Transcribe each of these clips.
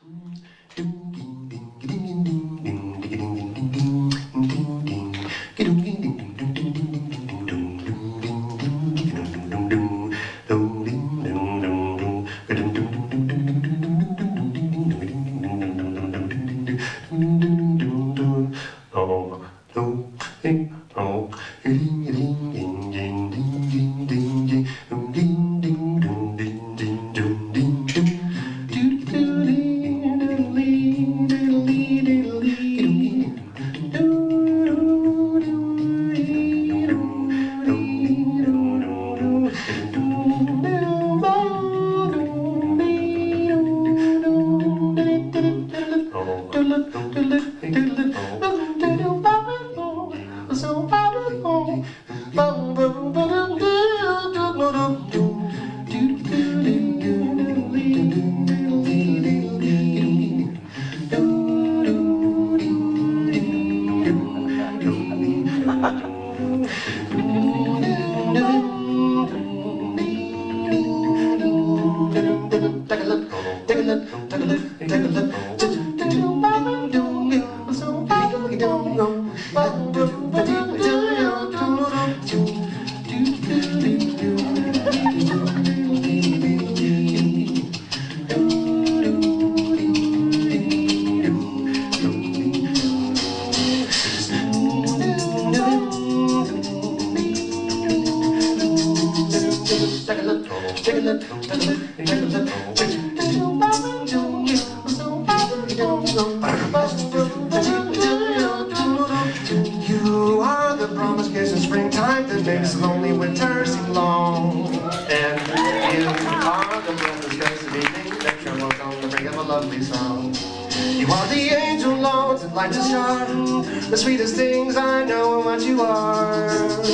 You are the promised kiss in springtime that makes lonely winter seem long. And you are the breathless grace of evening that trembles on the brink of a lovely song. You are the angel Lord that lights a star, the sweetest things I know are what you are.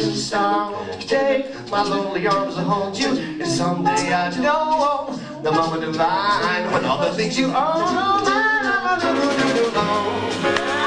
Someday my lonely arms will hold you, and someday I know the moment divine when all the things you own.